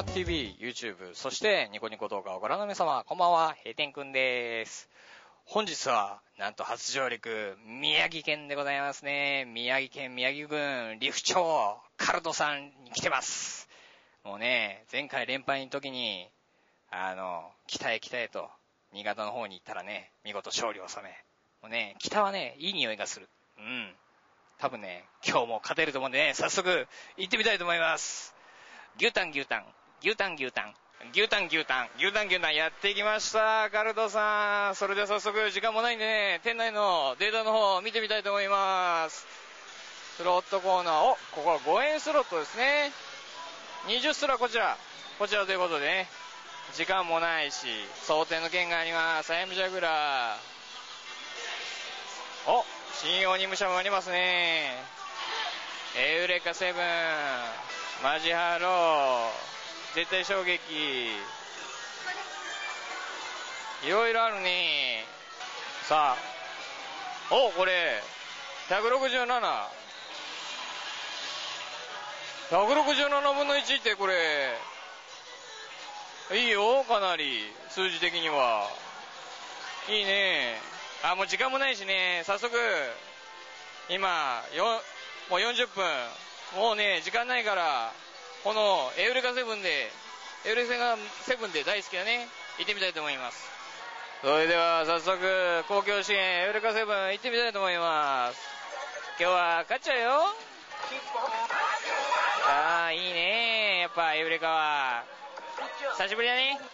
マ TV、YouTube、そしてニコニコ動画をご覧の皆様、こんばんは、閉店くんです。本日は、なんと初上陸、宮城県でございますね。宮城県宮城郡、利府町、カルドさんに来てます。もうね、前回連敗の時に、北へと、新潟の方に行ったらね、見事勝利を収め。もうね、北はね、いい匂いがする。多分ね、今日も勝てると思うんでね、早速、行ってみたいと思います。牛タンやってきました。カルドさん。それでは早速時間もないんでね、店内のデータの方見てみたいと思います。スロットコーナー、ここは5円スロットですね。20スラこちらということでね、時間もないし、争点の件があります。アイムジャグラー。新オニムシャもありますね。エウレカセブン、マジハロー、絶対衝撃、いろいろあるね。さあ、これ167分の1ってこれいいよ、かなり数字的にはいいね。もう時間もないしね、早速今もう40分、もうね時間ないから、このエウレカセブンで大好きだね、行ってみたいと思います。それでは早速公共支援エウレカセブン行ってみたいと思います。今日は勝っちゃうよ。いいね、やっぱエウレカは久しぶりだね。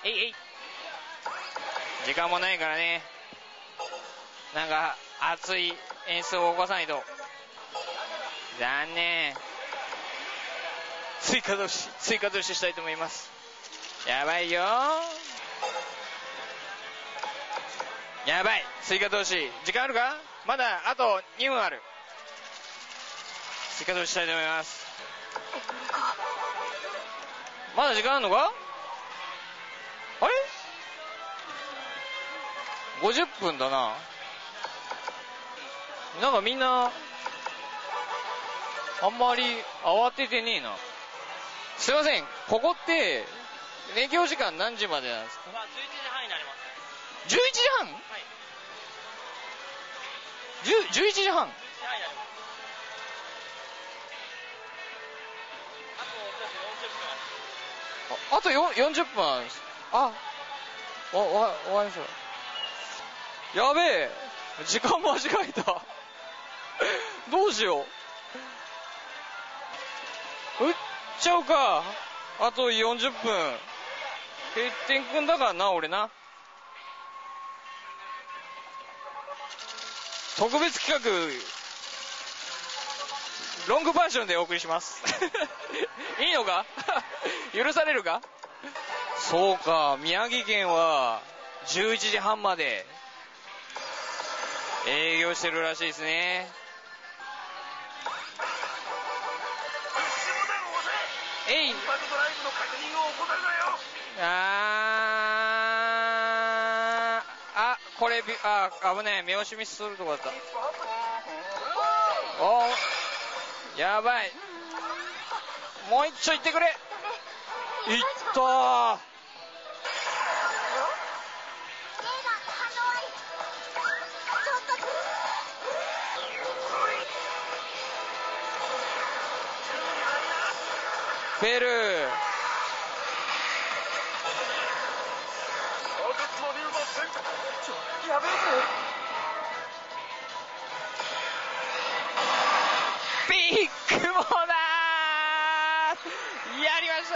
時間もないからね、なんか熱い演出を起こさないと。残念。追加投資したいと思います。やばいよ、やばい。追加投資時間あるか。まだあと2分ある。追加投資したいと思います。まだ時間あるのか。あれ50分だな。なんかみんなあんまり慌ててねえな。すいません、ここって営業時間何時までなんですか。 11時半になります。 11時半。 はい、 11時半。あと40分あるんです。終わりました。やべえ、時間間違えた。どうしよう。打っちゃうか。あと40分。閉店くんだからな、俺な。特別企画ロングバージョンでお送りします。いいのか。許されるか。そうか、宮城県は11時半まで営業してるらしいですね。これ危ねえ、目押しミスするとこだった。やばい、もう一丁いってくれ。いったー。フェルー。やべえぞ。ビッグボーダー、やりました。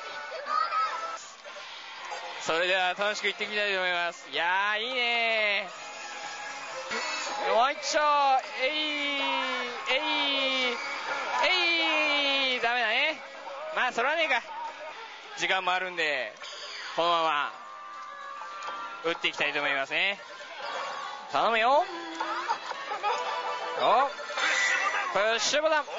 それでは楽しく行ってみたいと思います。いやー、いいねー。もう一丁。ダメだね。まあそれはねえか、時間もあるんでこのまま打っていきたいと思いますね。頼むよ。プッシュボタン。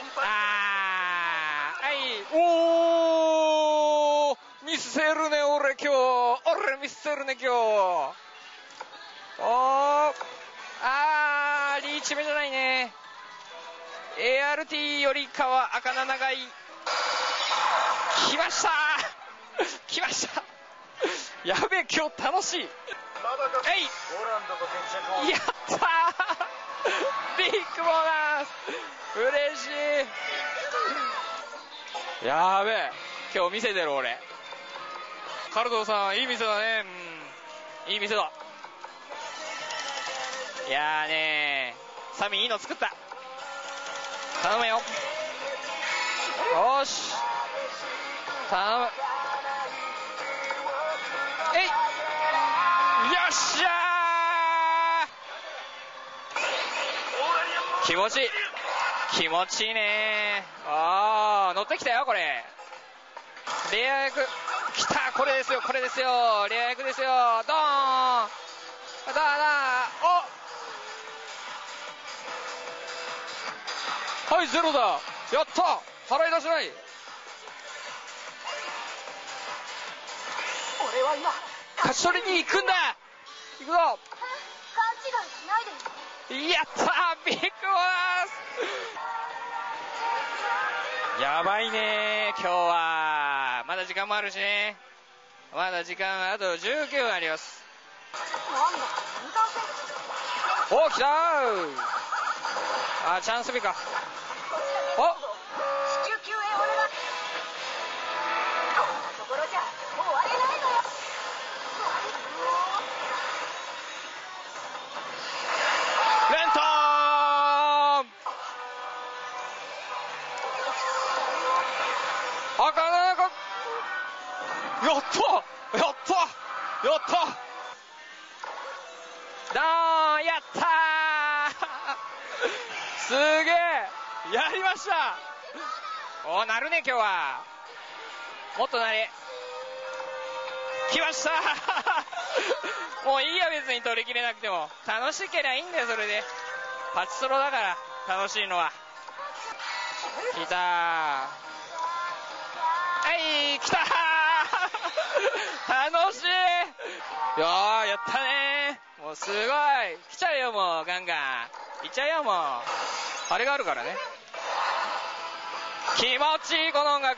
見せるね、俺見せるね今日。リーチ目じゃないね。ART よりかは赤7がいい。 来ました来ました。やべえ、今日楽しい。えい、やったービッグボーナス、嬉しい。やべえ、今日見せてる俺。カルトさんいい店だね。うん、いい店だ。いやーねー、サミいいの作った。頼むよ。よーし、頼む。えい、よっしゃー、気持ちいい、気持ちいいねー。あー、乗ってきたよこれ。レア役きた、これですよこれですよ、レア役ですよ。ドーン、はい、ゼロだ。やった、払い出しない。 俺は今勝ち取りに行くんだ。行くぞ。 勘違いしないで。 やったー、ビッグボーナス。やばいねー、今日は。まだ時間もあるしね。まだ時間あと19分あります。 なんだ、新幹線。 お、来たー。あ、チャンス日か。お、 至急救援お願い。こんなところじゃ終われないのよ。 レントーン。あかなか。やったやったやった。ダーン、やったーすげえ、やりました。お、なるね今日は。もっとなれ。来ましたもういいや、別に取り切れなくても。楽しけりゃいいんだよ、それで。パチスロだから楽しいのは。来たー。はい、来たー楽しい。いやー、やったねー。もうすごい。来ちゃうよ、もうガンガンいっちゃうよ、もう。あれがあるからね。気持ちいい、この音楽。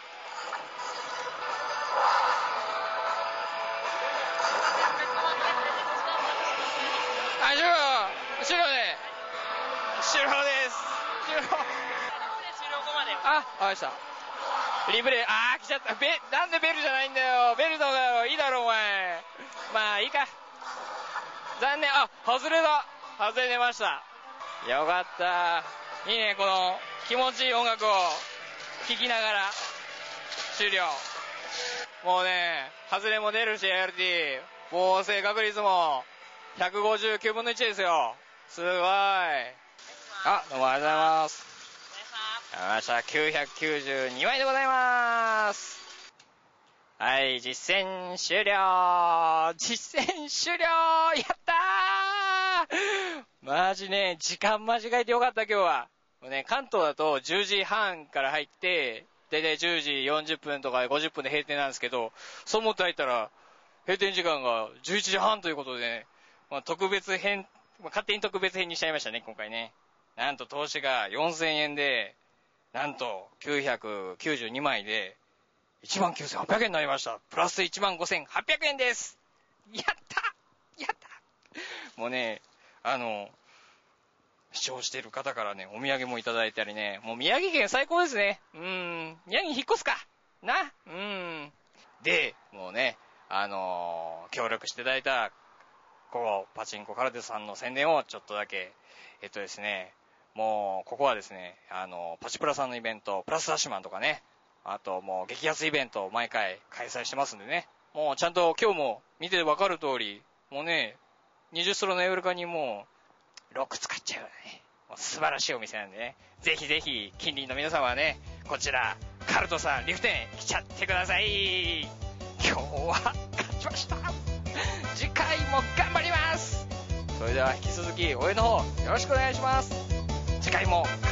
あ、終了です。終了です。終了。あ、わかりました。リプレイ、あー、来ちゃった。なんでベルじゃないんだよ。ベルのだろ、いいだろお前。まあいいか。残念。あ、外れた。外れ出ました。よかった。いいね、この気持ちいい音楽を聴きながら終了。もうね、外れも出るし、ART 合成確率も159分の1ですよ。すごい。あ、どうもありがとうございます。ました992枚でございます。はい、実践終了。やったー。マジね、時間間違えてよかった今日は。もうね、関東だと10時半から入ってだいたい10時40分とか50分で閉店なんですけど、そう思って入ったら閉店時間が11時半ということでね、特別編、勝手に特別編にしちゃいましたね、今回ね。なんと投資が4000円で、なんと992枚で 19,800 円になりました。プラス 15,800 円です。やったやった。もうね、視聴している方からね、お土産もいただいたりね、もう宮城県最高ですね。宮城引っ越すかな。で、もうね、協力していただいたここパチンコカルテさんの宣伝をちょっとだけ。ですね、もうここはですね、パチプラさんのイベントプラスダッシュマンとかね、あともう激安イベントを毎回開催してますんでね、もうちゃんと今日も見て分かる通り、もうね、20ストロのエウレカにもうロック使っちゃうよね。もう素晴らしいお店なんでね、ぜひぜひ近隣の皆様はね、こちらカルトさんリフ店来ちゃってください。今日は勝ちました。次回も頑張ります。それでは引き続き応援の方よろしくお願いします。次回も